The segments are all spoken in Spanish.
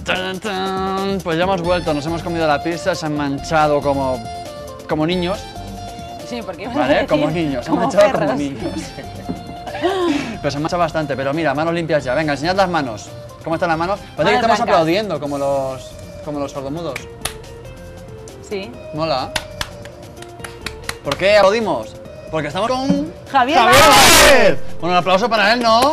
Tan, tan. Pues ya hemos vuelto, nos hemos comido la pizza, se han manchado como niños. Sí, porque ¿Vale? Como niños, se han manchado como niños. Pero se han manchado bastante, pero mira, manos limpias ya. Venga, enseñad las manos. ¿Cómo están las manos? Parece que estamos aplaudiendo como los sordomudos. Sí. Mola. ¿Por qué aplaudimos? Porque estamos con Javier. Vázquez. Bueno, un aplauso para él, ¿no?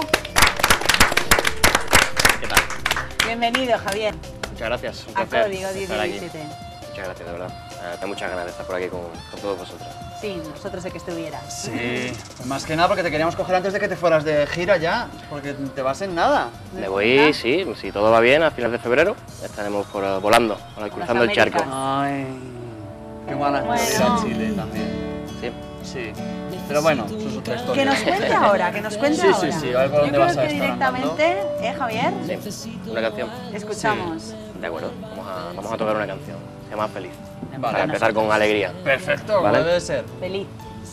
¿Qué tal? Bienvenido, Javier. Muchas gracias, un A placer Código estar aquí. 17. Muchas gracias, de verdad. Tengo muchas ganas de estar por aquí con todos vosotros. Sí, nosotros sé que estuvieras. Sí, pues más que nada porque te queríamos coger antes de que te fueras de gira ya, porque te vas en nada. Me voy, sí, si todo va bien, a finales de febrero estaremos volando, cruzando el charco. Ay, qué ganas de ir a Chile también. Sí. Sí, pero bueno, eso es otra historia. Que nos cuente ahora, que nos cuente ahora. Sí, sí, sí, a ver por dónde Yo vas creo a que estar directamente, Javier? Sí, una canción. Escuchamos. De acuerdo, vamos a tocar una canción. Se llama Feliz. Vale. Para empezar con alegría. Perfecto, ¿Vale? debe ser. Feliz.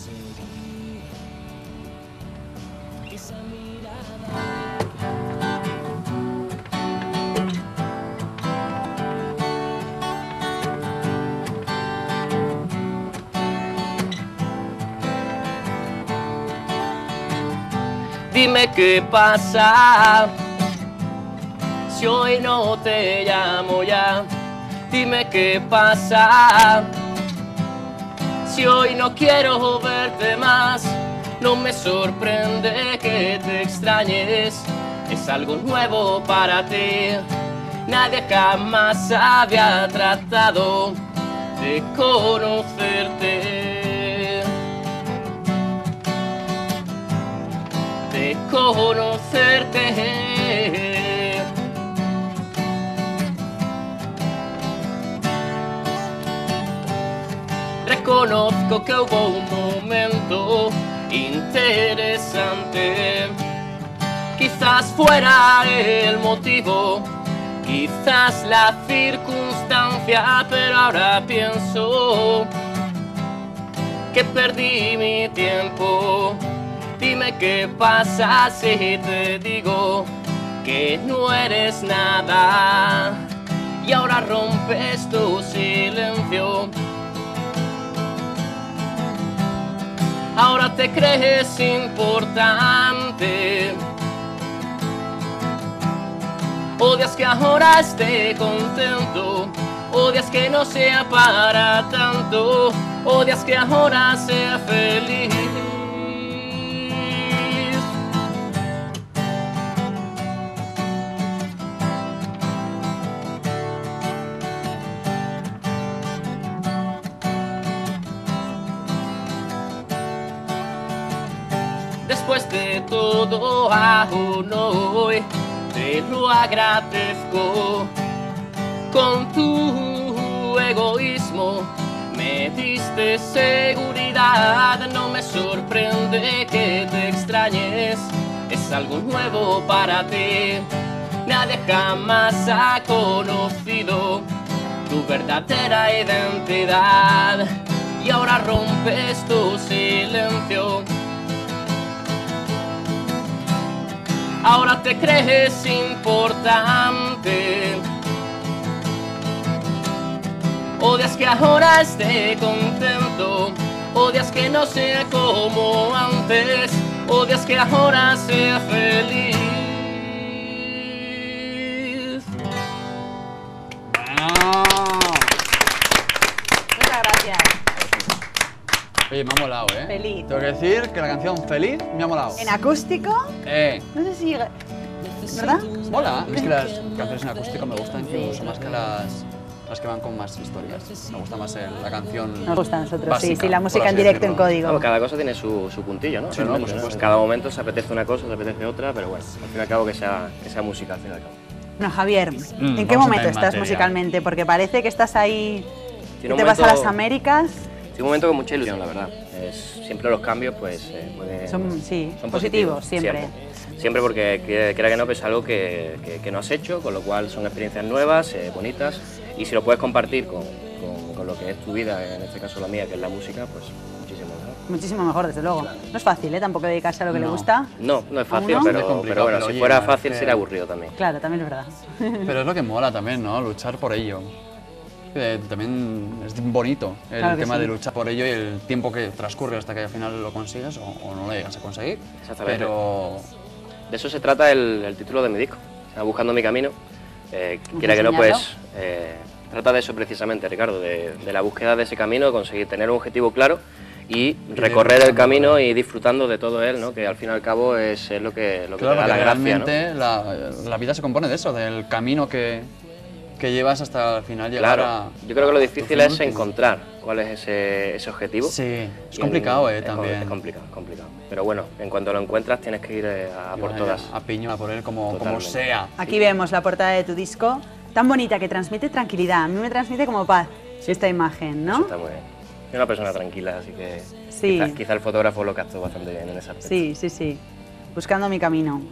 Dime qué pasa si hoy no te llamo ya. Dime qué pasa si hoy no quiero verte más. No me sorprende que te extrañes, es algo nuevo para ti. Nadie jamás había tratado de conocerte, de conocerte. Reconozco que hubo un momento interesante. Quizás fuera el motivo, quizás la circunstancia, pero ahora pienso que perdí mi tiempo. Dime qué pasa si te digo que no eres nada y ahora rompes tu silencio. Ahora te crees importante. Odias que ahora esté contento. Odias que no sea para tanto. Odias que ahora sea feliz. Después de todo, aún hoy te lo agradezco. Con tu egoísmo me diste seguridad. No me sorprende que te extrañes, es algo nuevo para ti. Nadie jamás ha conocido tu verdadera identidad y ahora rompes tu silencio. Ahora te crees importante. Odias que ahora esté contento. Odias que no sea como antes. Odias que ahora sea feliz. Muchas gracias. Oye, me ha molado, ¿eh? Feliz. Tengo que decir que la canción Feliz me ha molado. ¿En acústico? No sé si... ¿Verdad? Mola. Es que las canciones en acústico me gustan incluso más que las que van con más historias. Me gusta más la canción. Nos gusta a nosotros, básica, sí, la por música así en directo decirlo. en código. Bueno, cada cosa tiene su puntillo, ¿no? Sí, Realmente, por supuesto. En cada momento se apetece una cosa, se apetece otra, pero bueno, al fin y al cabo que sea música, al fin y al cabo. Bueno, Javier, ¿en qué vamos a momento entrar en estás materia. musicalmente? Porque parece que estás ahí, que Tiene te un vas a momento- las Américas. Sí, un momento con mucha ilusión, la verdad. Siempre los cambios, pues, Son positivos, siempre. Siempre porque, quiera que no, pues es algo que no has hecho, con lo cual son experiencias nuevas, bonitas, y si lo puedes compartir con lo que es tu vida, en este caso la mía, que es la música, pues muchísimo mejor. Muchísimo mejor, desde luego. Claro. No es fácil, ¿eh? Tampoco dedicarse a lo que le gusta. No, no es fácil, ¿Aún no? pero, Es complicado, pero bueno, pero si oye, fuera es fácil que- sería aburrido también. Claro, también es verdad. Pero es lo que mola también, ¿no? Luchar por ello. También es bonito el Claro que tema sí. de luchar por ello y el tiempo que transcurre hasta que al final lo consigues o no lo llegas a conseguir. Exactamente. Pero De eso se trata el título de mi disco, se llama Buscando mi camino. Quiera que no, enseñarlo? pues trata de eso precisamente, Ricardo, de la búsqueda de ese camino, de conseguir tener un objetivo claro y recorrer el camino y disfrutando de todo él, ¿no? Que al fin y al cabo es lo que te claro, da porque la gracia, ¿no? realmente la vida se compone de eso, del camino que llevas hasta el final llegar Claro, a... yo creo que lo a tu difícil fin es último. encontrar cuál es ese objetivo. Sí, es Y complicado, es también. Es complicado, complicado. Pero bueno, en cuanto lo encuentras tienes que ir a por todas. A piño, a por él como Totalmente. sea. Aquí vemos la portada de tu disco, tan bonita que transmite tranquilidad. A mí me transmite como paz esta imagen, Eso ¿no? está muy bien. Soy una persona tranquila, así que Sí. quizá el fotógrafo lo captó bastante bien en ese aspecto. Sí, sí, sí. Buscando mi camino.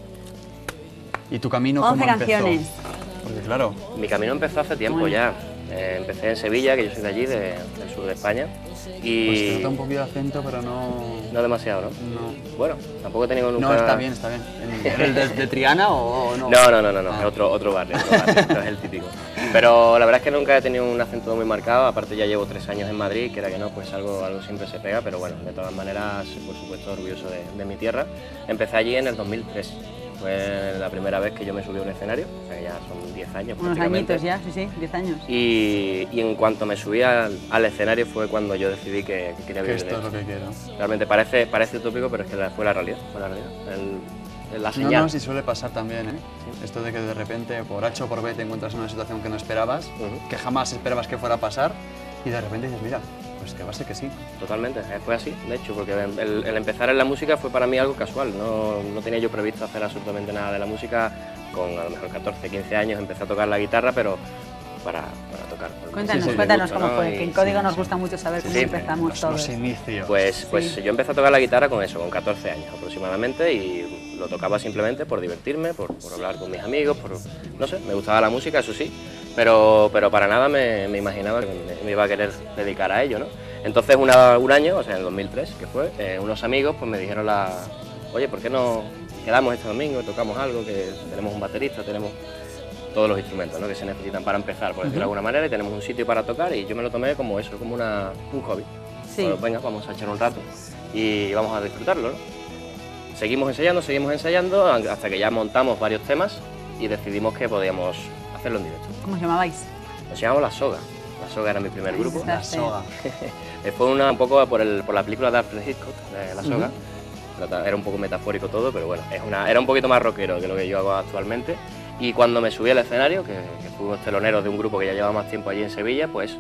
¿Y tu camino 11 cómo empezó? canciones. Porque claro, Mi camino empezó hace tiempo Bueno. ya. Empecé en Sevilla, que yo soy de allí, del sur de España. pues te Y nota un poquito de acento, pero no... no demasiado, ¿no? No, Bueno, tampoco he tenido nunca... no está bien, está bien. ¿El de Triana o no? No, Ah. es otro barrio, no es el típico. Pero la verdad es que nunca he tenido un acento muy marcado, aparte ya llevo 3 años en Madrid, que era que no, pues algo siempre se pega, pero bueno, de todas maneras, por supuesto, orgulloso de mi tierra. Empecé allí en el 2003, fue la primera vez que yo me subí a un escenario, o sea que ya son 10 años Unos prácticamente. añitos ya, sí, sí, 10 años. Y en cuanto me subí al escenario fue cuando yo decidí que quería Que vivir de esto es lo esto. que quiero. Realmente parece utópico, pero es que fue la realidad, la señal. No, no, sí suele pasar también, ¿eh? Esto de que de repente, por H o por B, te encuentras en una situación que no esperabas, Ujú. que jamás esperabas que fuera a pasar, y de repente dices, mira, pues que va a ser que sí. Totalmente, fue así, de hecho, porque el empezar en la música fue para mí algo casual, no tenía yo previsto hacer absolutamente nada de la música, con a lo mejor 14, 15 años empecé a tocar la guitarra, pero para tocar. Cuéntanos, Sí, sí, cuéntanos me gusta, cómo ¿no? fue, Y- que en Código sí, nos sí. gusta mucho saber cómo Sí, empezamos Los todos. inicios. Pues Sí. yo empecé a tocar la guitarra con eso, con 14 años aproximadamente, y lo tocaba simplemente por divertirme, por hablar con mis amigos, no sé, me gustaba la música, eso sí, pero para nada me imaginaba que me iba a querer dedicar a ello, ¿no? Entonces un año, o sea, en el 2003, que fue, unos amigos pues me dijeron oye, ¿por qué no quedamos este domingo, tocamos algo, que tenemos un baterista, tenemos todos los instrumentos, ¿no? Que se necesitan para empezar, por decirlo de alguna manera, y tenemos un sitio para tocar, y yo me lo tomé como eso, como un hobby. Sí. Bueno, venga, vamos a echar un rato y vamos a disfrutarlo, ¿no? Seguimos ensayando hasta que ya montamos varios temas y decidimos que podíamos hacerlo en directo. ¿Cómo os llamabais? Nos llamamos La Soga. La Soga era mi primer grupo. está. La soga. Fue un poco por la película de Alfred Hitchcock, de La Soga. Era un poco metafórico todo, pero bueno, era un poquito más rockero que lo que yo hago actualmente. Y cuando me subí al escenario, que fuimos teloneros de un grupo que ya llevaba más tiempo allí en Sevilla, pues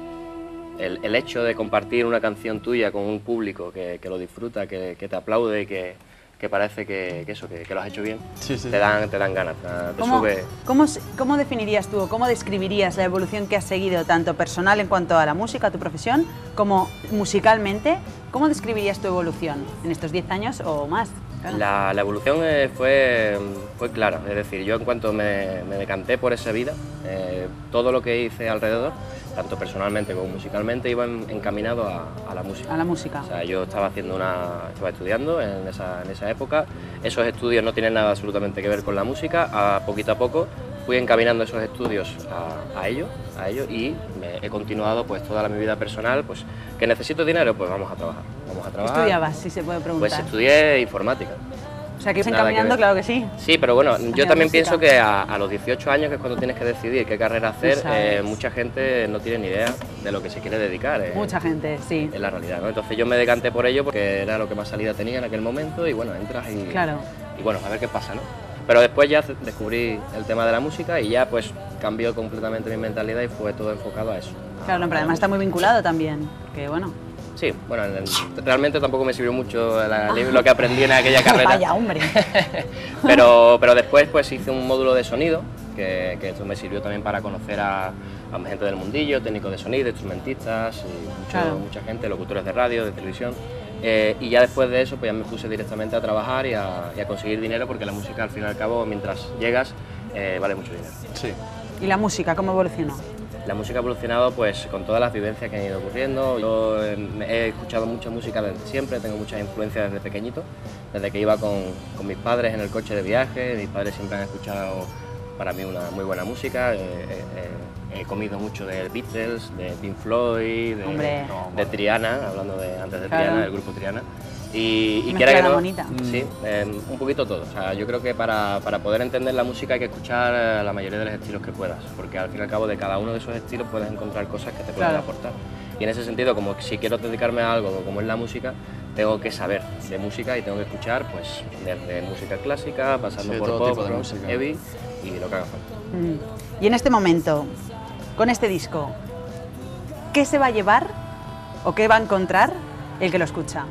el hecho de compartir una canción tuya con un público que lo disfruta, que te aplaude y que parece que lo has hecho bien, Sí, sí. te dan ganas, te sube... ¿Cómo definirías tú o cómo describirías la evolución que has seguido, tanto personal en cuanto a la música, a tu profesión, como musicalmente? ¿Cómo describirías tu evolución en estos 10 años o más? Claro. La evolución fue clara, es decir, yo en cuanto me decanté por esa vida, todo lo que hice alrededor, tanto personalmente como musicalmente, iba encaminado a la música. A la música. O sea, yo estaba estudiando en esa época, esos estudios no tienen nada absolutamente que ver con la música, poquito a poco fui encaminando esos estudios a ello y he continuado pues toda mi vida personal, pues que necesito dinero, pues vamos a trabajar. ¿Qué estudiabas, si se puede preguntar? Pues estudié informática. O sea, que ibas nada que encaminando, ver. claro que sí. Sí, pero bueno, yo la también música. pienso que a los 18 años, que es cuando tienes que decidir qué carrera hacer, sabes. mucha gente no tiene ni idea de lo que se quiere dedicar. Mucha gente, sí. Es la realidad, ¿no? Entonces yo me decanté por ello porque era lo que más salida tenía en aquel momento y bueno, entras Claro. y bueno, a ver qué pasa, ¿no? Pero después ya descubrí el tema de la música y ya pues cambió completamente mi mentalidad y fue todo enfocado a eso. Claro, pero además está muy vinculado también, que bueno. Sí, bueno, realmente tampoco me sirvió mucho lo que aprendí en aquella carrera. Vaya, hombre. pero después pues hice un módulo de sonido, que esto me sirvió también para conocer a gente del mundillo, técnicos de sonido, instrumentistas, y Claro. mucha gente, locutores de radio, de televisión. Y ya después de eso pues ya me puse directamente a trabajar y a conseguir dinero, porque la música al fin y al cabo, mientras llegas, vale mucho dinero. Sí. ¿Y la música cómo evolucionó? la música ha evolucionado pues con todas las vivencias que han ido ocurriendo. Yo he escuchado mucha música desde siempre, tengo muchas influencias desde pequeñito, desde que iba con mis padres en el coche de viaje. Mis padres siempre han escuchado para mí una muy buena música. He comido mucho de Beatles, de Pink Floyd, de Triana, hablando antes de Triana, del grupo Triana. Y quiera que no, bonita. Sí, un poquito todo. O sea, yo creo que para poder entender la música hay que escuchar la mayoría de los estilos que puedas, porque al fin y al cabo de cada uno de esos estilos puedes encontrar cosas que te pueden aportar. Y en ese sentido, como si quiero dedicarme a algo como es la música, tengo que saber de música y tengo que escuchar pues desde música clásica, pasando por pop, rock, heavy y lo que haga falta. Y en este momento, con este disco, ¿qué se va a llevar o qué va a encontrar el que lo escucha?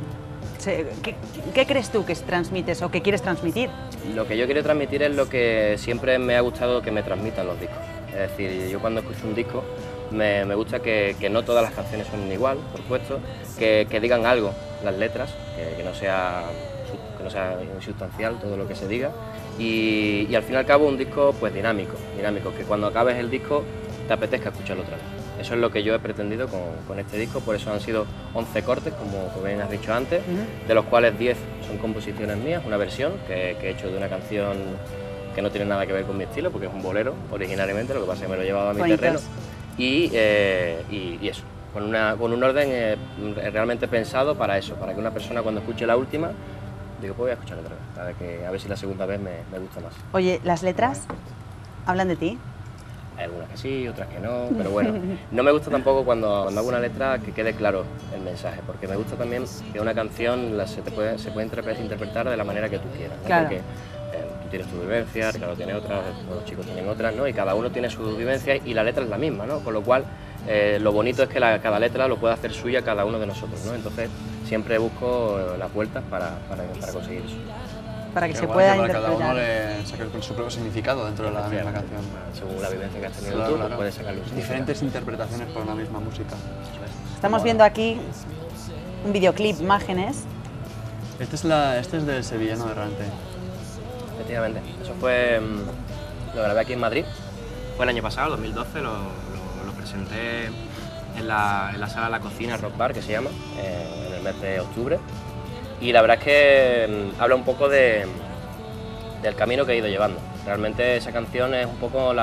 ¿Qué crees tú que transmites o que quieres transmitir? Lo que yo quiero transmitir es lo que siempre me ha gustado que me transmitan los discos. Es decir, yo cuando escucho un disco me gusta que no todas las canciones son igual, por supuesto, que digan algo las letras, que no sea insustancial todo lo que se diga y al fin y al cabo un disco pues dinámico, que cuando acabes el disco te apetezca escucharlo otra vez. Eso es lo que yo he pretendido con este disco, por eso han sido 11 cortes, como bien has dicho antes, de los cuales 10 son composiciones mías, una versión que he hecho de una canción que no tiene nada que ver con mi estilo, porque es un bolero originariamente, lo que pasa es que me lo he llevado a mi terreno, y eso, con un orden realmente pensado para eso, para que una persona cuando escuche la última, digo, pues voy a escuchar otra vez, a ver si la segunda vez me gusta más. Oye, ¿las letras hablan de ti? Hay algunas que sí, otras que no, pero bueno, no me gusta tampoco cuando hago una letra que quede claro el mensaje, porque me gusta también que una canción se puede interpretar de la manera que tú quieras, ¿no? Claro. Porque tú tienes tu vivencia, Ricardo tiene otras, los chicos tienen otras, ¿no? Y cada uno tiene su vivencia y la letra es la misma, ¿no? Con lo cual, lo bonito es que cada letra lo puede hacer suya cada uno de nosotros, ¿no? Entonces, siempre busco las vueltas para conseguir eso. Para que se pueda para interpretar. cada uno le saque su propio significado dentro de la misma canción. Según la vivencia que has tenido tú, pues puedes sacarle un diferentes interpretaciones por una misma música. Estamos viendo aquí un videoclip, imágenes. Este es del Sevillano Errante. Efectivamente, eso fue, lo grabé aquí en Madrid, fue el año pasado, 2012, lo presenté en la sala La Cocina Rock Bar, que se llama, en el mes de octubre. Y la verdad es que habla un poco del camino que he ido llevando. Realmente esa canción es un poco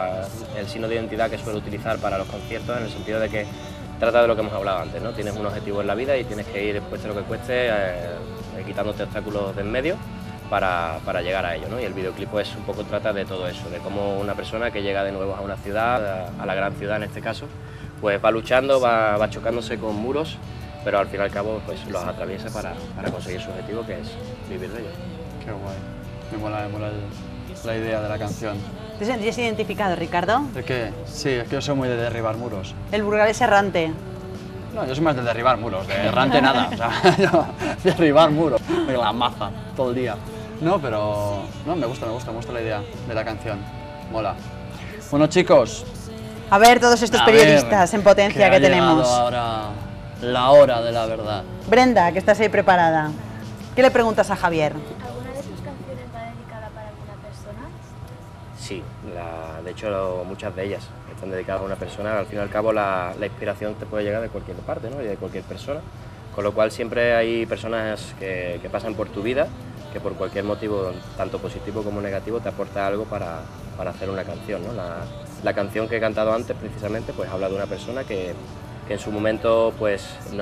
el signo de identidad que suelo utilizar para los conciertos, en el sentido de que trata de lo que hemos hablado antes, ¿no? Tienes un objetivo en la vida y tienes que ir, cueste lo que cueste, quitándote obstáculos de en medio para llegar a ello, ¿no? Y el videoclip pues un poco trata de todo eso, de cómo una persona que llega de nuevo a una ciudad, a la gran ciudad en este caso, pues va luchando, va chocándose con muros, pero al fin y al cabo pues los atraviesa para conseguir su objetivo, que es vivir de ello. Qué guay. Me mola la idea de la canción. ¿Te sentías identificado, Ricardo? ¿De qué? Sí, es que yo soy muy de derribar muros. El burgalés errante. No, yo soy más de derribar muros, de errante nada. O sea, yo, derribar muros, de la maza, todo el día. No, pero no, me gusta la idea de la canción. Mola. Bueno, chicos. A ver, todos estos periodistas en potencia que tenemos. Ahora la hora de la verdad. Brenda, que estás ahí preparada. ¿Qué le preguntas a Javier? ¿Alguna de sus canciones va dedicada para alguna persona? Sí, de hecho muchas de ellas están dedicadas a una persona. Al fin y al cabo la inspiración te puede llegar de cualquier parte, ¿no? Y de cualquier persona. Con lo cual siempre hay personas que pasan por tu vida, que por cualquier motivo, tanto positivo como negativo, te aporta algo para hacer una canción, ¿no? La canción que he cantado antes, precisamente, pues habla de una persona que en su momento pues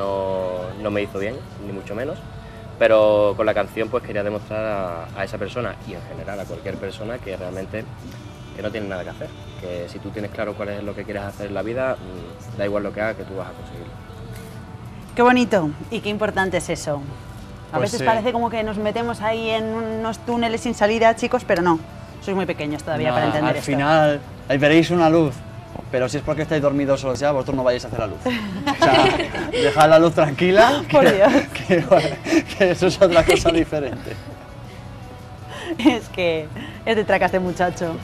no me hizo bien, ni mucho menos, pero con la canción pues quería demostrar a esa persona y en general a cualquier persona que realmente que no tiene nada que hacer, que si tú tienes claro cuál es lo que quieres hacer en la vida, da igual lo que hagas, que tú vas a conseguirlo. Qué bonito y qué importante es eso. A Pues veces sí. parece como que nos metemos ahí en unos túneles sin salida, chicos, pero no. Sois muy pequeños todavía para entender al esto. final ahí veréis una luz, pero si es porque estáis dormidos solos ya, vosotros no vayáis a hacer la luz. O sea, dejad la luz tranquila, Por Dios. que eso es otra cosa diferente. Es que es de traca este muchacho.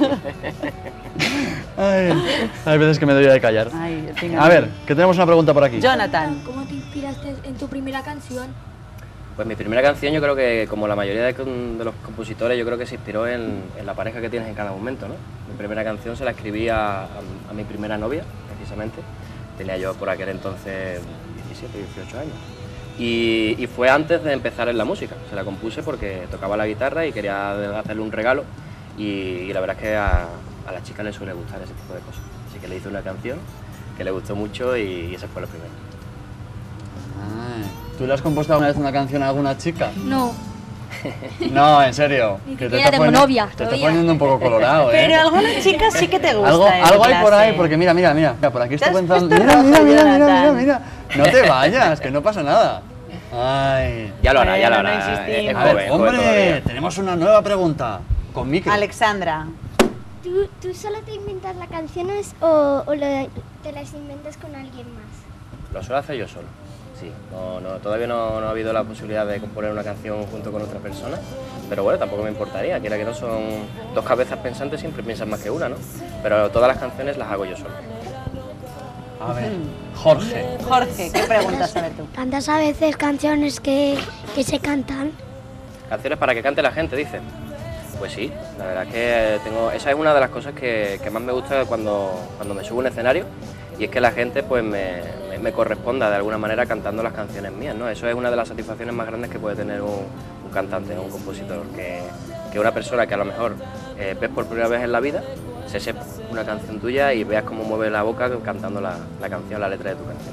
Ay, hay veces que me doy de callar. Ay, el A ver, que tenemos una pregunta por aquí. Jonathan. ¿Cómo te inspiraste en tu primera canción? Pues mi primera canción yo creo que, como la mayoría de los compositores, yo creo que se inspiró en la pareja que tienes en cada momento, ¿no? Mi primera canción se la escribí a mi primera novia, precisamente. Tenía yo por aquel entonces 17, 18 años. Y fue antes de empezar en la música. Se la compuse porque tocaba la guitarra y quería hacerle un regalo. Y la verdad es que a las chicas les suele gustar ese tipo de cosas. Así que le hice una canción que le gustó mucho y esa fue la primera. ¿Tú le has compuesto alguna vez una canción a alguna chica? No, No, en serio. Ni Que siquiera tengo novia Te estás todavía. poniendo un poco colorado, ¿eh? Pero alguna chica sí que te gusta. Algo en hay por clase. ahí, porque mira, por aquí estoy Te has pensando. puesto Mira, rojo, Jonathan. mira. No te vayas, que no pasa nada. Ay. Ya lo hará, ya lo Bueno, hará. no insistimos. Es A ver, joven hombre, todavía. tenemos una nueva pregunta. Con micro. Alexandra, ¿Tú solo te inventas las canciones o te las inventas con alguien más? Lo suelo hacer yo solo, sí. Todavía no ha habido la posibilidad de componer una canción junto con otra persona, pero bueno, tampoco me importaría, quiera que no, son dos cabezas pensantes, siempre piensan más que una, ¿no? Pero todas las canciones las hago yo solo. A ver, Jorge. Jorge, ¿qué preguntas a ver tú? ¿Cantas a veces canciones que se cantan? Canciones para que cante la gente, dice. Pues sí, la verdad es que esa es una de las cosas que más me gusta cuando me subo a un escenario, y es que la gente pues me corresponda de alguna manera cantando las canciones mías, ¿no? Eso es una de las satisfacciones más grandes que puede tener un cantante, un compositor, que una persona que a lo mejor ves por primera vez en la vida, se sepa una canción tuya y veas cómo mueve la boca cantando la canción, la letra de tu canción.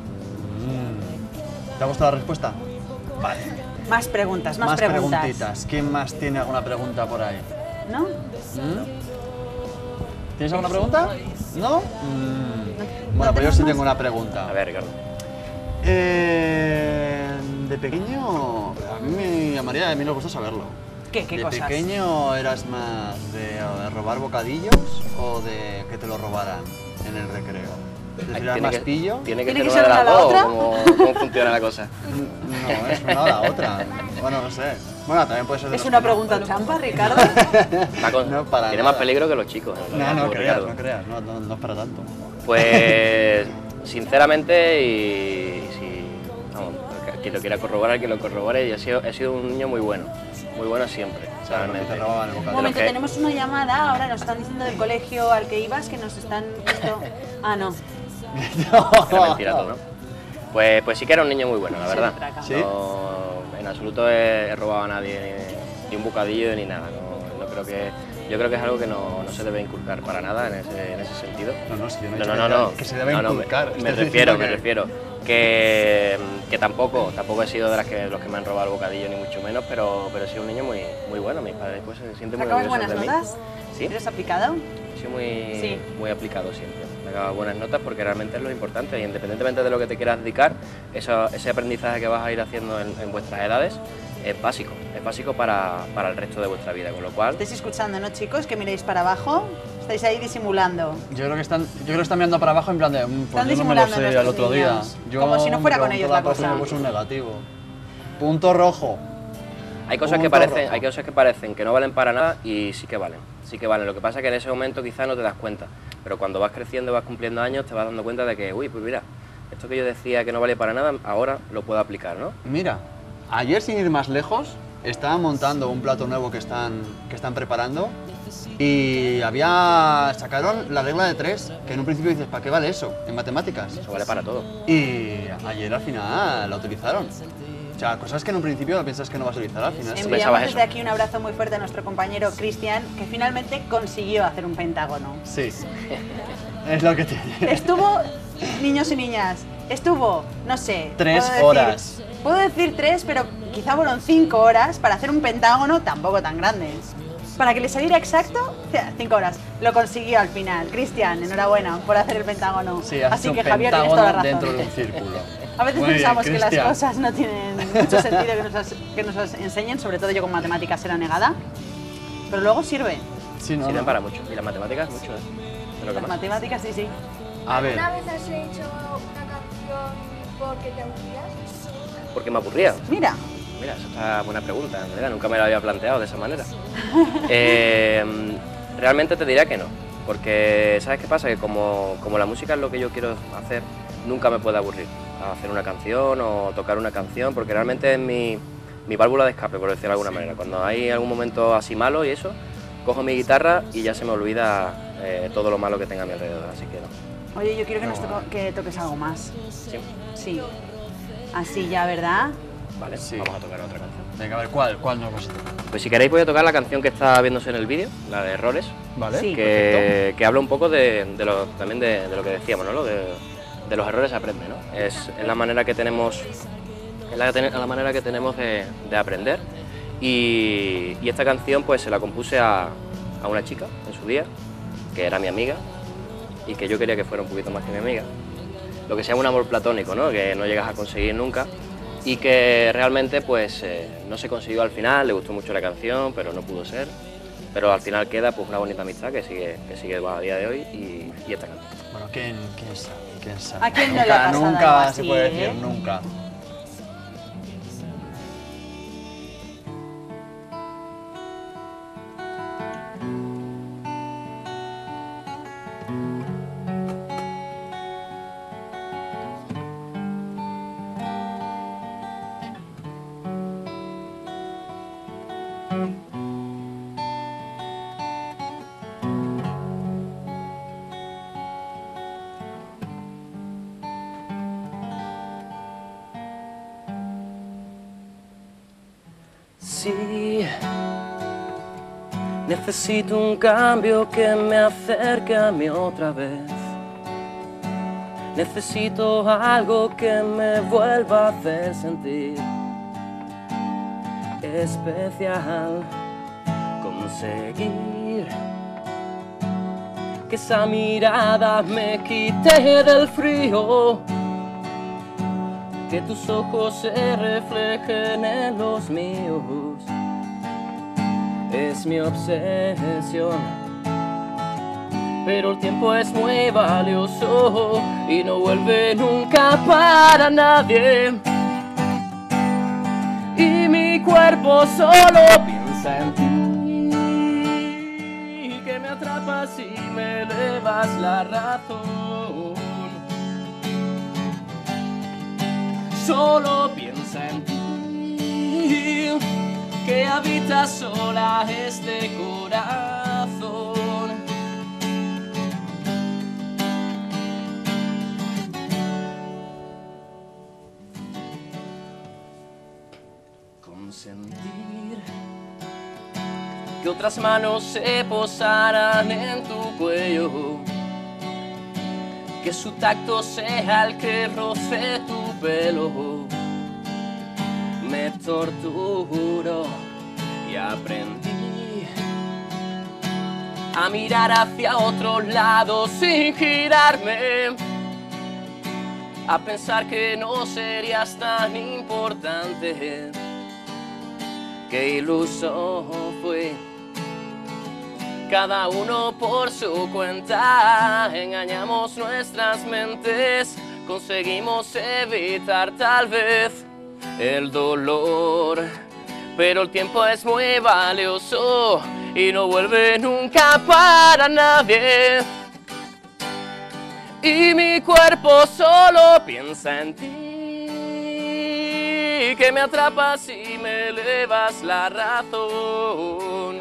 ¿Te ha gustado la respuesta? Vale. Más preguntas, más Más preguntas. preguntitas. ¿Quién más tiene alguna pregunta por ahí? ¿No? ¿Tienes alguna pregunta? ¿No? Bueno, pues yo sí tengo una pregunta. A ver, Ricardo. De pequeño, a mí me llamaría, a mí me gusta saberlo. ¿Qué ¿De cosas? pequeño eras más de robar bocadillos o de que te lo robaran en el recreo? ¿Eras más pillo? Tiene que ¿Tiene ser que una ser de una las o la dos, otra? ¿cómo funciona la cosa? No, es una o la otra. Bueno, no sé. Bueno, también puede ser de ¿Es los una que no. pregunta trampa, Ricardo? No, para tiene nada. más peligro que los chicos. en realidad, No creas, Ricardo. no creas, no es para tanto. Pues sinceramente, y si vamos, quien lo quiera corroborar, que lo corrobore, he sido un niño muy bueno siempre, O sea, realmente. te robaban el Un bocadillo. momento, que- tenemos una llamada, ahora nos están diciendo del colegio al que ibas, que nos están... Ah, no. Era mentira todo, ¿no? Pues sí que era un niño muy bueno, la verdad. traca. ¿Sí? No, en absoluto he robado a nadie ni un bocadillo ni nada. Yo creo que es algo que no se debe inculcar para nada en ese sentido. No, si yo no he dicho que se debe inculcar. Me Estoy refiero, diciendo me refiero. Que tampoco he sido de los que me han robado el bocadillo, ni mucho menos, pero he sido un niño muy, muy bueno. Mis padres pues, se sienten muy ¿Sacabas orgullosos buenas de mí. notas? Sí, ¿Eres aplicado? he sido muy, Sí. muy aplicado siempre. Me sacaba buenas notas porque realmente es lo importante, y independientemente de lo que te quieras dedicar, ese aprendizaje que vas a ir haciendo en vuestras edades es básico para el resto de vuestra vida, con lo cual... Estáis escuchando, ¿no, chicos? Que miréis para abajo. Estáis ahí disimulando. Yo creo que están mirando para abajo en plan de, pues Están yo no me lo disimulando sé nuestros al otro día. niños. Como si no fuera con ellos la cosa. Pues un negativo. Punto rojo. Hay cosas que parecen que no valen para nada y sí que valen. Lo que pasa es que en ese momento quizás no te das cuenta, pero cuando vas creciendo, vas cumpliendo años, te vas dando cuenta de que, uy, pues mira, esto que yo decía que no vale para nada, ahora lo puedo aplicar, ¿no? Mira, ayer sin ir más lejos, estaban montando un plato nuevo que están preparando y sacaron la regla de 3, que en un principio dices, ¿para qué vale eso en matemáticas? Eso vale para todo. Y ayer al final la utilizaron. O sea, cosas que en un principio piensas que no vas a utilizar al final. sí. Enviamos pensabas desde eso. aquí un abrazo muy fuerte a nuestro compañero Cristian, que finalmente consiguió hacer un pentágono. Sí. Es lo que tiene. Estuvo, niños y niñas, no sé... 3 puedo decir- horas. Puedo decir 3, pero quizá fueron 5 horas para hacer un pentágono tampoco tan grande. Para que le saliera exacto, 5 horas. Lo consiguió al final. Cristian, enhorabuena por hacer el pentágono. Sí, has Así hecho que un Javier, tienes toda la pentágono razón. dentro de un círculo. A veces Muy bien, pensamos que las Cristian. cosas no tienen mucho sentido que nos las enseñen, sobre todo yo con matemáticas era negada, pero luego sirve. Sí, no, Sirven no. para mucho. Y las matemáticas, mucho, ¿eh? De lo que Las más. matemáticas sí, sí. A ver, ¿Alguna vez has hecho una canción porque te aburrías? Porque me aburría. Mira, Mira, esa está buena pregunta, en realidad, nunca me la había planteado de esa manera. Realmente te diría que no, porque ¿sabes qué pasa? Que como la música es lo que yo quiero hacer, nunca me puede aburrir. a hacer una canción o tocar una canción, porque realmente es mi válvula de escape, por decirlo de alguna manera. Cuando hay algún momento así malo y eso, cojo mi guitarra y ya se me olvida todo lo malo que tenga a mi alrededor, así que no. Oye, yo quiero que toques algo más. Sí. Sí. Así ya, ¿verdad? Vale, Sí. vamos a tocar otra canción. Venga, a ver, ¿cuál nos vas a tocar? Pues si queréis voy a tocar la canción que está viéndose en el vídeo, la de Errores, Vale, Sí. que habla un poco también de lo que decíamos, ¿no? De los errores se aprende, ¿no? Es la manera que tenemos, la manera que tenemos de aprender. Y esta canción pues se la compuse a una chica en su día, que era mi amiga, y que yo quería que fuera un poquito más que mi amiga. Lo que se llama un amor platónico, ¿no? Que no llegas a conseguir nunca, y que realmente pues no se consiguió al final. Le gustó mucho la canción, pero no pudo ser. Pero al final queda pues una bonita amistad que sigue a día de hoy, y esta canción. Bueno, ¿quién sabe? ¿Quién sabe? ¿A quién no le ha pasado algo Nunca así, se puede decir eh? nunca. Sí, necesito un cambio que me acerque a mí otra vez. Necesito algo que me vuelva a hacer sentir especial. Conseguir que esa mirada me quite del frío, que tus ojos se reflejen en los míos. Es mi obsesión, pero el tiempo es muy valioso y no vuelve nunca para nadie. Y mi cuerpo solo piensa en ti, que me atrapas y me elevas la razón. Solo piensa en ti, que habita sola este corazón. Consentir que otras manos se posaran en tu cuello, que su tacto sea el que roce tu pelo. Me torturo y aprendí a mirar hacia otro lado sin girarme, a pensar que no serías tan importante. Qué iluso fui, cada uno por su cuenta, engañamos nuestras mentes, conseguimos evitar tal vez el dolor, pero el tiempo es muy valioso y no vuelve nunca para nadie. Y mi cuerpo solo piensa en ti, que me atrapas y me elevas la razón.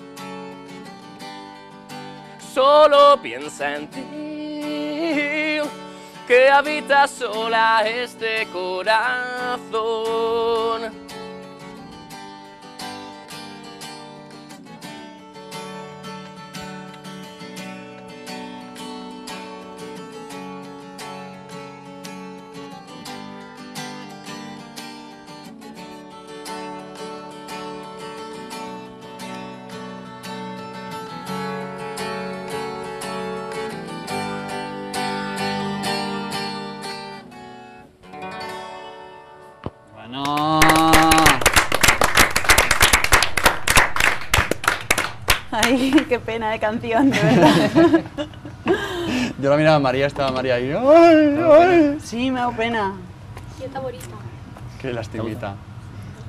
Solo piensa en ti, que habita sola este corazón. Bueno. Ay, qué pena de canción, de verdad. Yo la miraba a María, estaba María ahí. ¡Ay, ay! Sí, me da pena. Qué lastimita.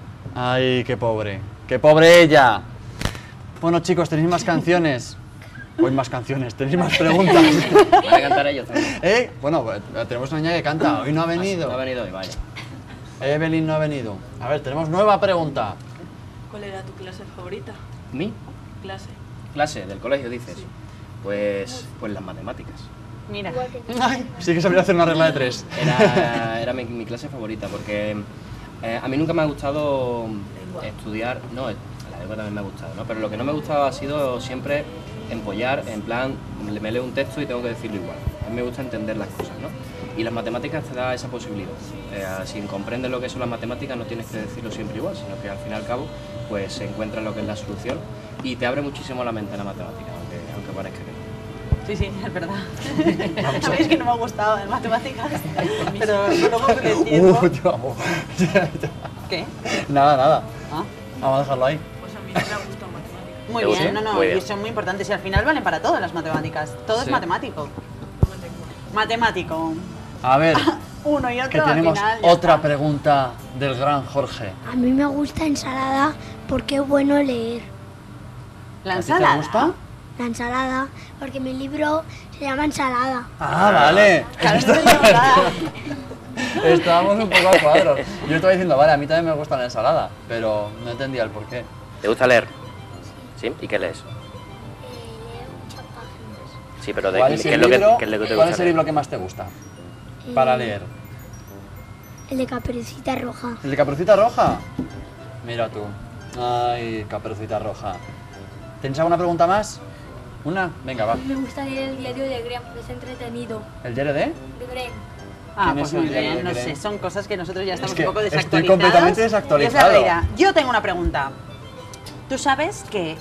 Ay, qué pobre. ¡Qué pobre ella! Bueno, chicos, ¿tenéis más canciones? Hoy más canciones, tenéis más preguntas. Van a cantar ellos también. Bueno, pues, tenemos una niña que canta, hoy no ha venido. No ha venido hoy, vaya. Evelyn no ha venido. A ver, tenemos nueva pregunta. ¿Cuál era tu clase favorita? ¿Mi Clase. clase del colegio, dices? Pues las matemáticas. Mira. Ay, sí que sabría hacer una regla de 3. Era mi clase favorita porque a mí nunca me ha gustado estudiar, no, la lengua también me ha gustado, ¿no? Pero lo que no me gustaba ha sido siempre empollar, en plan, me leo un texto y tengo que decirlo igual. A mí me gusta entender las cosas, ¿no? Y las matemáticas te da esa posibilidad. Si comprendes lo que son las matemáticas no tienes que decirlo siempre igual, sino que al fin y al cabo pues se encuentra lo que es la solución y te abre muchísimo la mente la matemática, aunque parezca que no. Sí, sí, es verdad. A mí es que no me ha gustado en matemáticas, pero luego con el tiempo... Tío, ¿Qué? Nada. Ah, Vamos a dejarlo ahí. Pues a mí no me ha gustado matemáticas. muy ¿Te bien, gusta? no, Muy bien. y son muy importantes y al final valen para todo las matemáticas. Todo es Sí. matemático. No me tengo. Matemático. A ver, Uno y que otro, tenemos al final ya otra está. pregunta del gran Jorge. A mí me gusta ensalada porque es bueno leer. La ¿A ti te ensalada. gusta? La ensalada, porque mi libro se llama Ensalada. Ah, vale. Claro, no te digo nada. Estábamos un poco a cuadros. Yo estaba diciendo, vale, a mí también me gusta la ensalada, pero no entendía el porqué. ¿Te gusta leer? ¿Sí? ¿Y qué lees? Leo muchas páginas. Sí, pero ¿Cuál es ¿qué el es lo libro, que te ¿cuál gusta es el leer? libro que más te gusta para leer? El de Caperucita Roja. ¿El de Caperucita Roja? Mira tú. Ay, Caperucita Roja. ¿Tienes alguna pregunta más? ¿Una? Venga, va. Me gusta leer el diario de Graham, es entretenido. ¿El diario de? De Graham. Ah, ¿Quién pues es el muy diario bien, de no sé, Graham? son cosas que nosotros ya estamos que un poco estoy desactualizados. completamente Y es desactualizado. la realidad. Yo tengo una pregunta. Tú sabes que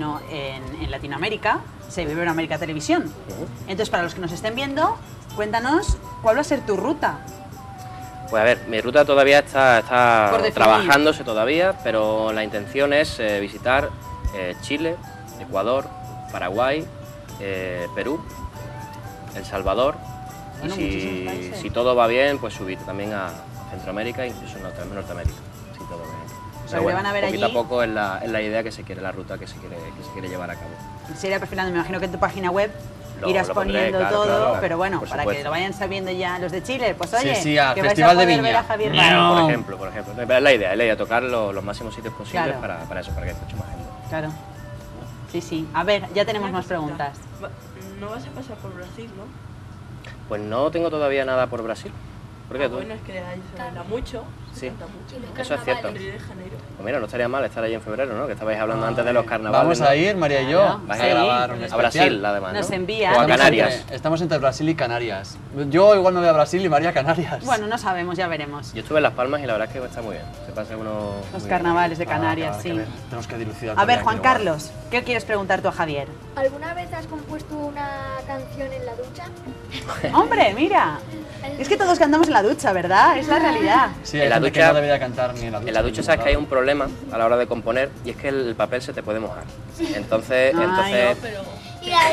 en Latinoamérica se vive en América Televisión. Entonces, para los que nos estén viendo, cuéntanos cuál va a ser tu ruta. Pues a ver, mi ruta todavía está Por definir. trabajándose todavía, pero la intención es visitar Chile, Ecuador, Paraguay, Perú, El Salvador, Bueno, y muchísimos países. si todo va bien, pues subir también a Centroamérica e incluso Norteamérica, si todo va bien. sea, que van a ver poquito allí- a poco es la idea que se quiere, la ruta que se quiere llevar a cabo. Sería perfilando, me imagino que en tu página web Lo irás pondré, poniendo claro, todo, claro, pero bueno, por para que supuesto. lo vayan sabiendo ya los de Chile, pues Sí, oye, sí, al que vais Festival a de poder ver Viña. a Javier No. Ramos. Por ejemplo. Es la idea tocar los máximos sitios posibles Claro. para eso, para que escuche más gente. Claro. Sí, sí. A ver, ya tenemos más preguntas. No vas a pasar por Brasil, ¿no? Pues no tengo todavía nada por Brasil. ¿Por qué tú? Bueno, es que ahí se baila mucho, Sí. se canta mucho. Eso es cierto. En Río de Janeiro. Pues mira, no estaría mal estar allí en febrero, ¿no? Que estabais hablando antes de los carnavales. Vamos ¿no? a ir, María y yo, Claro, a sí. grabar un A especial. Brasil, además, ¿no? Nos envía. O a Estamos Canarias. Estamos entre Brasil y Canarias. Yo igual me voy a Brasil y María a Canarias. Bueno, no sabemos, ya veremos. Yo estuve en Las Palmas y la verdad es que está muy bien. Se pasa uno... Los muy carnavales de Ah, Canarias, habrá que sí. ver. Tenemos que dilucidar. A ver, todavía Juan aquí luego. Carlos, ¿qué quieres preguntar tú a Javier? ¿Alguna vez has compuesto una canción en la ducha? Hombre, mira. Es que todos cantamos en la ducha, ¿verdad? Es la realidad. Sí, hay En la gente que ducha- no debería cantar ni en la ducha. En la ducha sabes que hay un problema a la hora de componer y es que el papel se te puede mojar. Entonces, Ay, Y la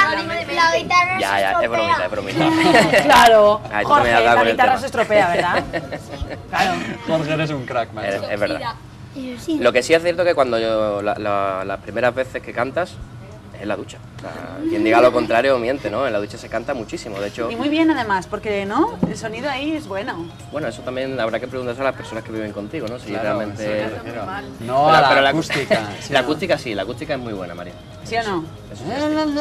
guitarra ya, se es bromita, estropea. es bromita. Claro. Ay, tú Jorge, también has dado la con el guitarra tema. se estropea, ¿verdad? Claro. Jorge, eres un crack, macho. Es verdad. Sí. Lo que sí es cierto que cuando las primeras veces que cantas es en la ducha. O sea, quien diga lo contrario miente, ¿no? En la ducha se canta muchísimo. De hecho, Y muy bien además, porque no, el sonido ahí es bueno. bueno, eso también habrá que preguntarse a las personas que viven contigo, ¿no? Si Claro, realmente... eso es lo que refiero. No, a Pero la acústica. ¿sí La o no? acústica sí, la acústica es muy buena, María. ¿Sí o no? Eso sí es cierto.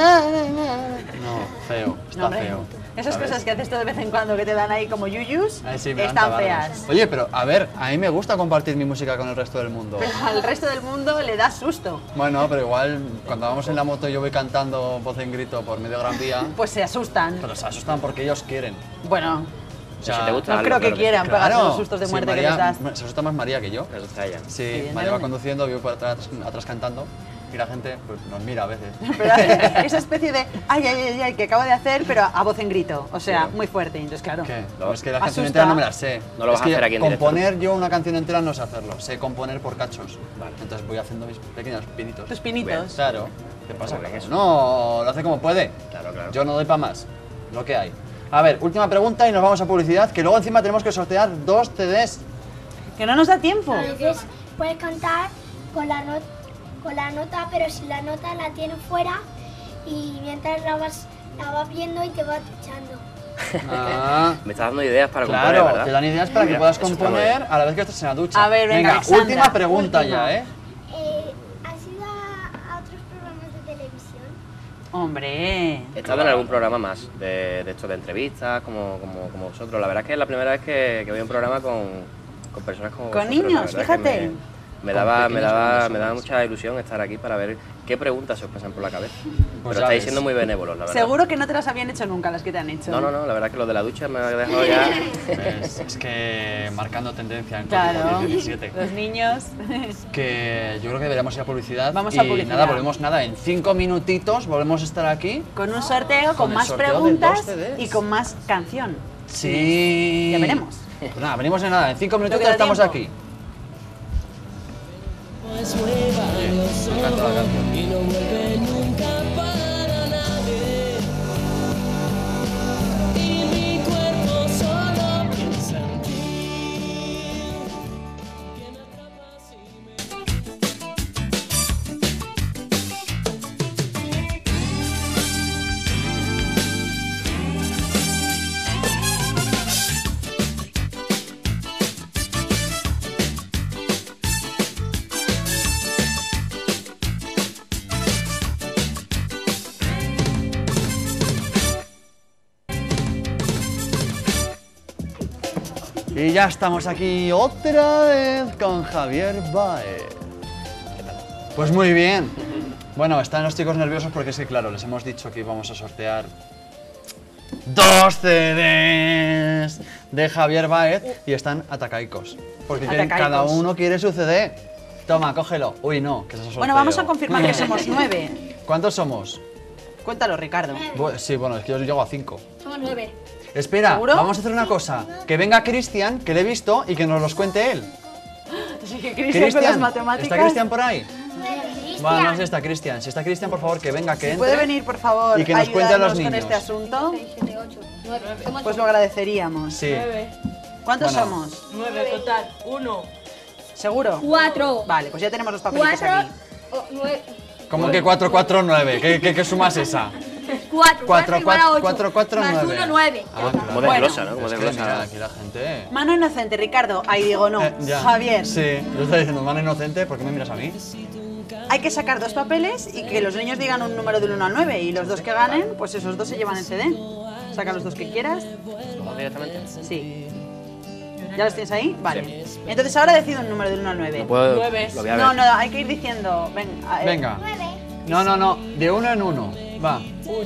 No, feo, está No, hombre, feo. esas ¿sabes? cosas que haces tú de vez en cuando que te dan ahí como yuyus, Ay, sí, me dan están tabarros. feas. Oye, pero a ver, a mí me gusta compartir mi música con el resto del mundo. Pero al resto del mundo le da susto. Bueno, pero igual cuando vamos en la moto yo voy cantando voz en grito por medio Gran Vía, Pues se asustan. pero se asustan porque ellos quieren. Bueno, O Si te gusta no algo, creo que claro quieran sí. pegarse los sustos de sí, muerte que María- les das. Se asusta más María que yo. Eso está ella. Sí, Evidentemente. María va conduciendo, yo por atrás cantando y la gente pues, nos mira a veces. Pero esa especie de ay, que acabo de hacer, pero a voz en grito. O sea, muy fuerte. Entonces, claro. ¿Qué? No, No, es que la asusta. canción entera no me la sé. No lo vas Es que a hacer aquí en directo, componer yo una canción entera no sé hacerlo, sé componer por cachos. Entonces voy haciendo mis pequeños pinitos. Tus pinitos. Claro. ¿Qué pasa? Muy bien, eso. No, lo hace como puede. Claro, claro. Yo no doy para más. Lo que hay. A ver, última pregunta y nos vamos a publicidad, que luego encima tenemos que sortear 2 CDs. Que no nos da tiempo. A veces puedes cantar con la nota, pero si la nota la tienes fuera y mientras la vas viendo y te va echando. Ah, Me estás dando ideas para componer, claro, ¿verdad? te dan ideas para que Mira, puedas eso está componer bien. a la vez que estés en la ducha. A ver, venga, Alexandra, última pregunta última. ya, ¿eh? ¿Has ido a otros programas de televisión? Hombre. He estado en algún programa más de estos de entrevistas, como vosotros. La verdad es que es la primera vez que voy a un programa con personas como Con vosotros. niños, La verdad es que fíjate. Me Con daba pequeñas personas. mucha ilusión estar aquí para ver qué preguntas se os pasan por la cabeza. Pues Pero ya estáis ves. siendo muy benévolos, la verdad. Seguro que no te las habían hecho nunca las que te han hecho. No, la verdad es que lo de la ducha me ha dejado ya... Es que marcando tendencia en Claro, Código 17. los niños. Que yo creo que deberíamos ir a publicidad. Vamos y a publicidad. nada, volvemos en 5 minutitos, volvemos a estar aquí. Con un sorteo, con el más sorteo de preguntas 2 CDs. y con más canción. Sí. Ya veremos. Pues nada, venimos en nada, en 5 minutitos queda estamos tiempo. aquí. Oye, me encanta la canción. Y ya estamos aquí otra vez con Javier Baez. Pues muy bien. Bueno, están los chicos nerviosos porque es que, claro, les hemos dicho que íbamos a sortear 2 CDs de Javier Baez y están atacaicos. Porque quieren, Atacaicos. cada uno quiere su CD. Toma, cógelo. Uy, no, que es sorteo. Bueno, vamos a confirmar que somos 9. ¿Cuántos somos? Cuéntalo, Ricardo. Sí, bueno, es que yo llego a 5. Somos 9. Espera, ¿Seguro? vamos a hacer una cosa. Que venga Cristian, que le he visto, y que nos los cuente él. Así que Cristian con las matemáticas. ¿Está Cristian por ahí? Bueno, no sé si está Cristian. Si está Cristian, por favor, que venga, que entre. ¿Puede venir, por favor, y que nos cuente a los ayudarnos con niños. este asunto? 7, 8, 9. Somos Pues lo agradeceríamos. Sí. 9. ¿Cuántos Bueno. somos? 9 total. 1. ¿Seguro? 4. Vale, pues ya tenemos los papelitos 4. aquí. 9. ¿Cómo que 4, 4, 9? ¿Qué suma es esa? 4. 4, igual a 8. 4, 4, Más 9. 1, 9. Ah, Como claro. desglosa, ¿no? Como Es que mira, desglosa. aquí la gente... Mano inocente, Ricardo. Ahí digo no. Ya. Javier. Sí, yo estaba diciendo, mano inocente, ¿por qué me miras a mí? Hay que sacar 2 papeles y que los niños digan un número del 1 al 9 y los 2 que ganen, pues esos 2 se llevan el CD. Saca los 2 que quieras. ¿Vamos directamente? Sí. ¿Ya los tienes ahí? Vale. Entonces ahora decido un número del 1 al 9. No puedo... 9. Lo voy a ver. No, no, hay que ir diciendo. Venga. No, de uno en uno. Va.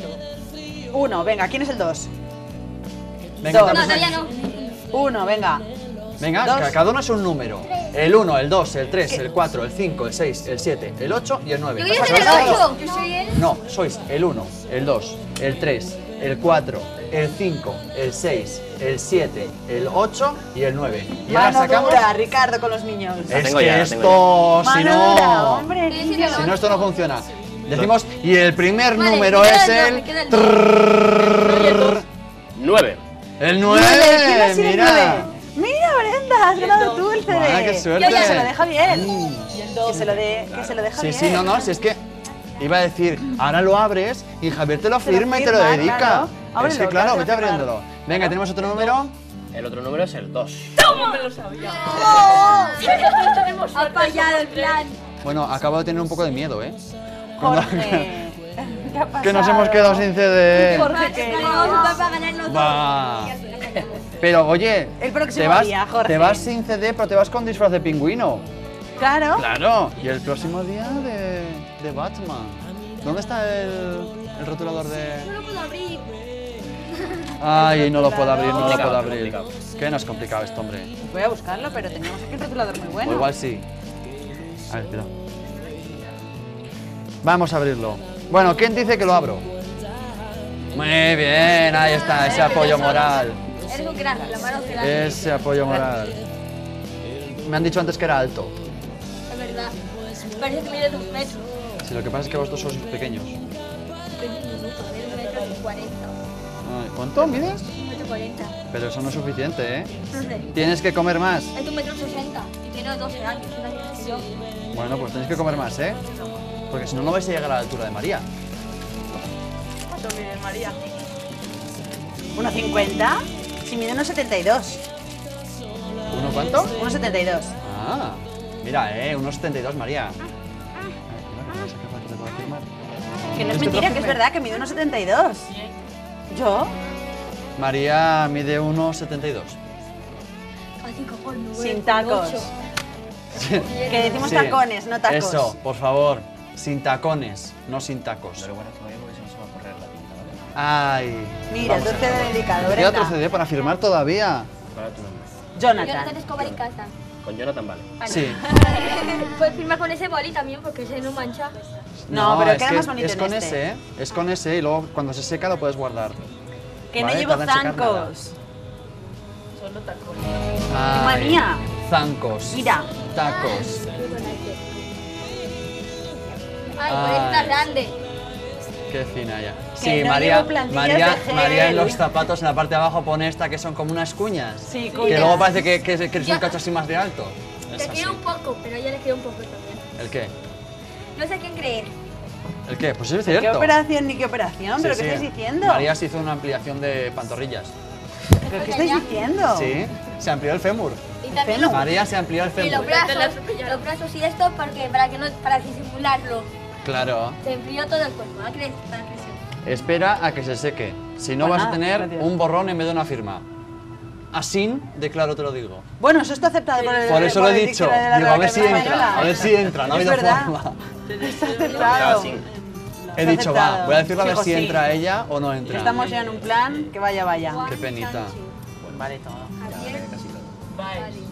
1, venga, ¿quién es el 2? Venga, Dos. No, entonces- todavía no. 1, venga. Venga, Dos. cada uno es un número. El 1, el 2, el 3, el 4, el 5, el 6, el 7, el 8 y el 9. Yo quiero ser el 8. Yo soy el... No, sois el 1, el 2, el 3, el 4, el 5, el 6, el 7, el 8 y el 9. Y ahora Mano sacamos... dura, Ricardo, con los niños. Es tengo que ya, la esto, si Mano dura, no... hombre. Sí, sí, niños. Si no, esto no funciona. Decimos, y el primer Vale, número me queda es el dos, el... me queda el dos. 9. El Nueve, ¿quién ha 9, sido el mira. 9? Mira, Brenda, has Y el ganado dos. tú el CD. Guau, qué suerte. Que se lo deja bien. Y el 2. Que se lo dé Sí, Javier. sí, no, si es que iba a decir, ahora lo abres y Javier te lo Te lo firma y te lo firma, dedica. claro. Es Ábrelo, que claro, que vete te lo firma. abriéndolo. Venga, tenemos otro número. El otro número es el 2. No me lo sabía. Ha fallado el plan. Bueno, acabo de tener un poco de miedo, ¿eh? Cuando- Jorge. ¿Qué ha pasado? que nos hemos quedado sin CD. Jorge, que Vamos a para ganar los dos. Va. Pero oye, El próximo te vas, día, Jorge. te vas sin CD, pero te vas con disfraz de pingüino. Claro. Claro. Y el próximo día de Batman. ¿Dónde está el rotulador de...? No lo puedo abrir. Ay, no lo puedo abrir, no lo Complicado, puedo abrir. complicado. ¿Qué no es complicado esto, hombre? Voy a buscarlo, pero teníamos aquí un rotulador muy bueno. O igual sí. A ver, cuidado. Vamos a abrirlo. Bueno, ¿quién dice que lo abro? Muy bien, ahí está, ese apoyo moral. Eres un crack, la mano grande. Ese apoyo moral. Me han dicho antes que era alto. Es verdad. Parece que mide 2 metros. Si lo que pasa es que vosotros sois pequeños. 20 minutos, mide 1 metro y 40. Ay, ¿cuánto mides? 1 metro 40. Pero eso no es suficiente, ¿eh? No sé. Tienes que comer más. Es 1 metro 60 y tiene 12 años. Un año más que yo. Bueno, pues tenéis que comer más, ¿eh? Porque si no, no vais a llegar a la altura de María. ¿Cuánto mides, María? 1,50. Si mide 1,72. ¿Uno cuánto? 1,72. Ah, mira, unos 72, María. Que no es Este mentira, que profe es me- verdad, que mide 1,72. ¿Yo? María mide 1,72. Así como el Sin tacos. Que decimos Sí, tacones, no tacos. Eso, por favor, sin tacones, no sin tacos. Pero bueno, todavía porque se nos va a correr la tinta, ¿vale? Ay. Mira, vamos dulce a de ver. dedicado, Me queda otro Brenda. CD para firmar todavía. ¿Cuál es tu nombre? Jonathan Jonathan. Escobar y Casa. Con Jonathan vale. Sí. Puedes firmar con ese boli también porque ese no mancha. No, pero es queda que más bonito es en con este. ese, ¿eh? Es con ese y luego cuando se seca lo puedes guardar. Que no Vale, llevo tarda en secar nada. zancos. Solo tacones. Ay, manía. Zancos. Mira. Tacos. Ay, Ay. pues está grande. Qué fina ella. Que Sí, no María, llevo plantillas María, de gel. María en los zapatos en la parte de abajo pone esta que son como unas cuñas. Sí, Que cuñas. luego parece que eres un cacho así más de alto. Te Es así. quiero un poco, pero yo le quiero un poco también. ¿El qué? No sé a quién creer. ¿El qué? Pues es ¿Qué cierto. operación ni qué operación? Sí, ¿Pero sí. qué estáis diciendo? María se hizo una ampliación de pantorrillas. ¿Pero qué estáis diciendo? Sí, se amplió el fémur. Y también los, María se amplió el y fémur. los brazos y esto porque para disimularlo. Claro. Se enfrió todo el cuerpo. ¿A crees? Para crecer. Espera a que se seque. Si no Pues vas a nada, tener gracias. un borrón en vez de una firma. Así de claro te lo digo. Bueno, eso está aceptado por el Por eso lo he el dicho. diccionario de la Digo, a Real ver si Academia entra. Española. A ver si entra. No ha Es habido verdad. forma. Está aceptado. Así. He dicho, va, aceptado. voy a decirle a ver Sigo si sí. entra ella o no entra. Estamos ya en un plan que vaya. Qué penita. Vale todo. Bye.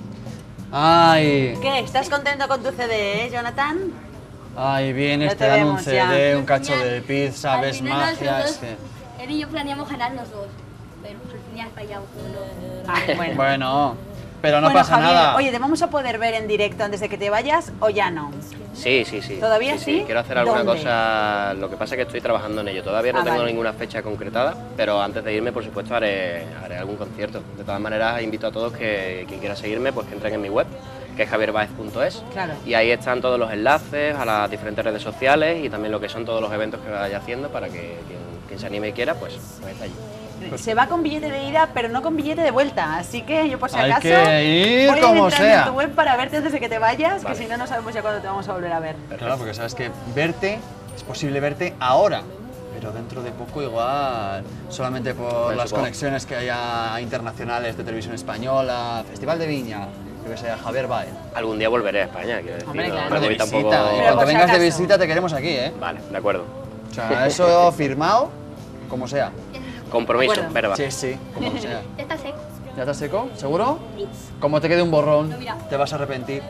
Ay, ¿Qué? ¿Estás contento con tu CD, Jonathan? ay, vienes, Ya te te dan un vemos ya. CD, un cacho de pizza, Al ves final magia. nosotros, Es que... él y yo planeamos ganar los dos. Pero al final fallamos uno. Ah, bueno. Bueno, pero no Bueno, pasa Javier, nada. oye, ¿te vamos a poder ver en directo antes de que te vayas o ya no? Sí, sí, sí. ¿Todavía sí? Quiero hacer alguna ¿Dónde? cosa. Lo que pasa es que estoy trabajando en ello. Todavía no Ah, tengo vale. ninguna fecha concretada, pero antes de irme, por supuesto, haré algún concierto. De todas maneras, invito a todos que quien quiera seguirme, pues que entren en mi web, que es javierbaez.es. Claro. Y ahí están todos los enlaces a las diferentes redes sociales y también lo que son todos los eventos que vaya haciendo para que quien se anime y quiera, pues está allí. Se va con billete de ida, pero no con billete de vuelta. Así que yo, por si Hay acaso, que ir voy a como entrar sea. en tu web para verte antes de que te vayas, Vale. que si no, no sabemos ya cuándo te vamos a volver a ver. Claro, porque sabes que verte, es posible verte ahora, pero dentro de poco igual, solamente por Bueno, las supongo. conexiones que haya internacionales de televisión española, Festival de Viña, yo que sé, Javier Baez. Algún día volveré a España, quiero decir. Hombre, no- claro. no de voy visita, tampoco... y Pero cuando por si vengas de acaso. visita te queremos aquí, ¿eh? Vale, de acuerdo. O sea, eso firmado, como sea. Compromiso, acuerdo. verba. Sí, sí, como sea. Ya está seco. ¿Ya estás seco? ¿Seguro? Como te quede un borrón, mira. te vas a arrepentir.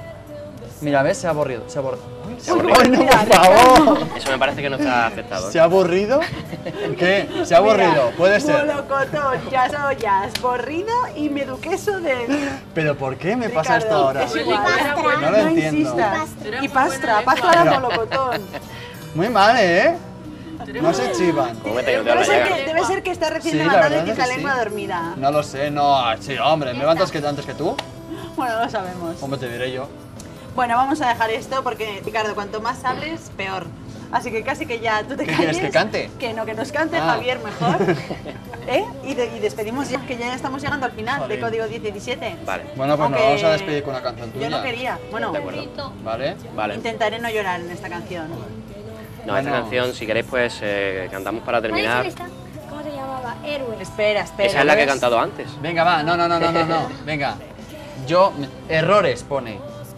Mira, ¿ves? Se ha aburrido, se ha aburrido. Se ha aburrido. ¡Ay, no, por favor! Eso me parece que no está aceptado. ¿eh? ¿Se ha aburrido? ¿Qué? ¿Se ha aburrido? Mira, Puede ser. Molocotón, ya ollas, borrido y meduqueso de ¿Pero por qué me pasa Ricardo. esto ahora? Es igual. No lo entiendo. insistas. Era Y muy pastra, buena pastra lengua. de molocotón. Muy mal, ¿eh? No se chivan. ¿Cómo me tengo que dar Debe la ser, llaga? que, debe ser que está recién Sí, la levantado y verdad tienes es la que lengua sí. dormida. No lo sé, no. Sí, hombre, ¿me levantas antes que tú? Bueno, no lo sabemos. Hombre, te diré yo. Bueno, vamos a dejar esto porque, Ricardo, cuanto más hables, peor. Así que casi que ya tú te ¿Qué calles. quieres, que cante? Que no, que nos cante Ah. Javier mejor. ¿Eh? Y despedimos ya, que ya estamos llegando al final Jolín. de Código 1017. Vale, Bueno, pues nos Aunque vamos a despedir con una canción tuya. Yo no quería. Bueno, de acuerdo. ¿Vale? Vale. intentaré no llorar en esta canción. No, esta Bueno. canción, si queréis, pues cantamos para terminar. ¿Cuál es esta? ¿Cómo se llamaba? Héroe. Espera, espera. Esa es la que he ¿ves? cantado antes. Venga, va. No. Venga. Yo... Errores pone.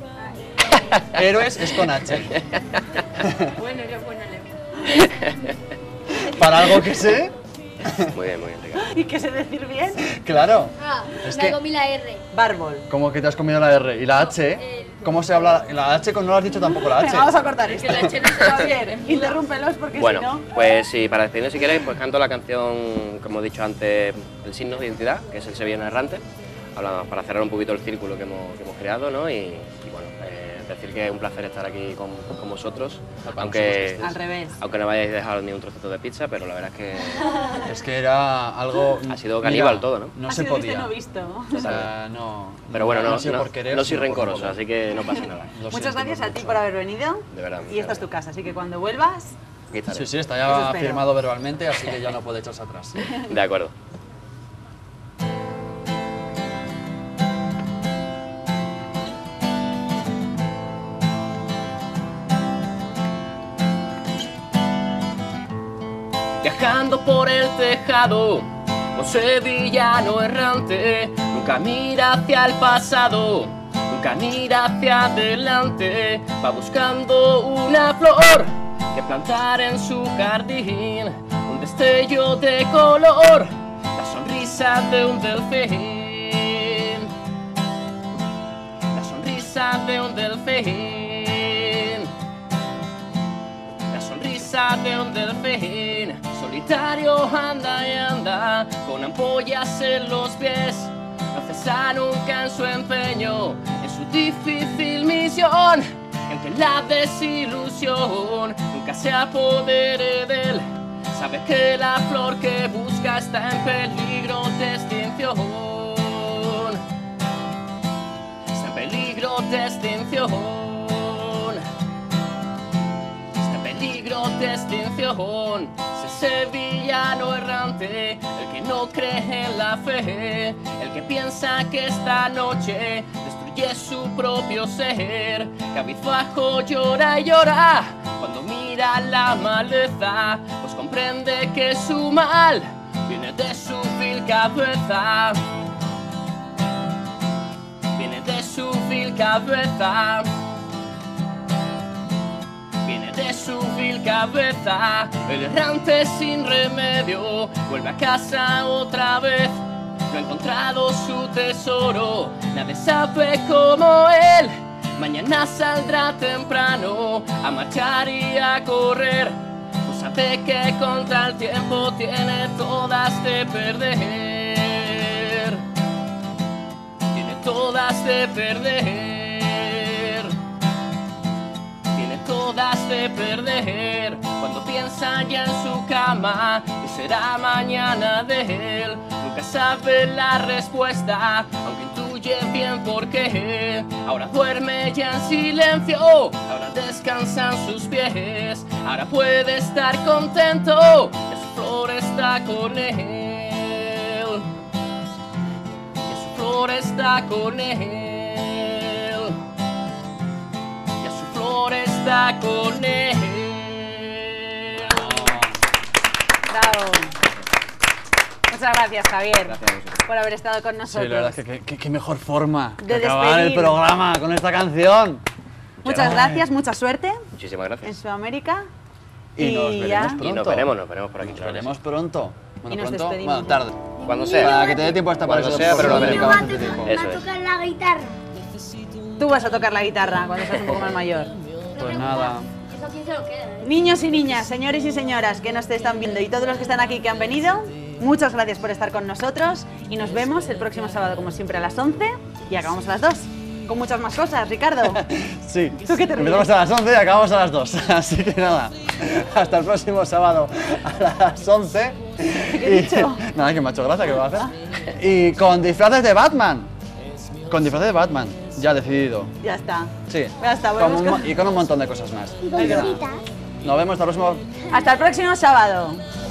Héroes es con H. Bueno, yo buena lengua. Para algo que sé, Muy bien, Ricardo. ¿Y qué sé decir bien? claro. Ah, Es me que- comí la R. Bárbol. Como que te has comido la R. ¿Y la H? ¿Cómo se habla? La H no lo has dicho tampoco la H. Venga, vamos a cortar esto. Que la H no se va Javier, interrúmpelos porque Bueno, si no... pues sí, para despedirnos si queréis, pues canto la canción, como he dicho antes, El signo de identidad, que es el Sevillano Errante, para cerrar un poquito el círculo que hemos creado, ¿no? Y bueno, decir que es un placer estar aquí con vosotros, aunque Al revés. no me hayáis dejado ni un trocito de pizza, pero la verdad es que Es que era algo... Ha sido caníbal todo, ¿no? No Ha se sido visto y podía. no visto. O sea, no... Pero bueno, no, ha sido no, por querer, no soy sino por rencoroso, favor. así que no pasa nada. Lo Muchas siento gracias a ti mucho. por haber venido. De verdad, Y muchas esta es tu gracias. casa, así que cuando vuelvas, Aquí estaré. Sí, sí, está Eso ya espero. firmado verbalmente, así que ya no puede echarse atrás. De acuerdo. Viajando por el tejado, un sevillano errante, nunca mira hacia el pasado, nunca mira hacia adelante, va buscando una flor que plantar en su jardín, un destello de color, la sonrisa de un delfín, la sonrisa de un delfín, la sonrisa de un delfín. Solitario anda y anda, con ampollas en los pies, no cesa nunca en su empeño, en su difícil misión, y aunque la desilusión nunca se apodere de él, sabe que la flor que busca está en peligro de extinción, está en peligro de extinción. Peligro de extinción, ese sevillano errante, el que no cree en la fe, el que piensa que esta noche destruye su propio ser, cabizbajo llora y llora cuando mira la maleza, pues comprende que su mal viene de su vil cabeza, viene de su vil cabeza, de su vil cabeza. El errante sin remedio vuelve a casa otra vez, no ha encontrado su tesoro, nadie sabe como él, mañana saldrá temprano a marchar y a correr, pues sabe que contra el tiempo tiene todas de perder, tiene todas de perder, todas de perder, cuando piensa ya en su cama y será mañana de él, nunca sabe la respuesta, aunque intuye bien por qué, ahora duerme ya en silencio, ahora descansan sus pies, ahora puede estar contento, que su flor está con él, que su flor está con él. Está con él. Bravo. Muchas gracias, Javier, Gracias. por haber estado con nosotros. Sí, la verdad es que qué mejor forma De de acabar el despedir. programa con esta canción. Muchas gracias, mucha suerte Muchísimas en gracias. Sudamérica. Y nos veremos ya. pronto. Y nos veremos por aquí. Nos veremos pronto. Bueno, Y nos pronto, despedimos. bueno, tarde. Cuando sea. Para que te dé tiempo hasta para Cuando eso. sea, pero lo porque veremos. va bastante tiempo. Eso Va a es. tocar la guitarra. Tú vas a tocar la guitarra cuando seas un poco más mayor. Pues nada. ¿Eso quién se lo queda? Niños y niñas, señores y señoras que nos están viendo y todos los que están aquí que han venido, muchas gracias por estar con nosotros y nos vemos el próximo sábado como siempre a las 11 y acabamos a las 2 con muchas más cosas, Ricardo. Sí. ¿Tú qué te ríes? Empezamos a las 11 y acabamos a las 2. Así que nada, hasta el próximo sábado a las 11. ¿Qué he dicho? Nada, que me ha hecho gracia, ¿qué va a hacer? Y con disfraces de Batman. Con disfraces de Batman, ya decidido. Ya está. Sí. Ya está, Con volvemos un con- y con un montón de cosas más. Y con Venga. cositas. Nos vemos hasta el próximo. Hasta el próximo sábado.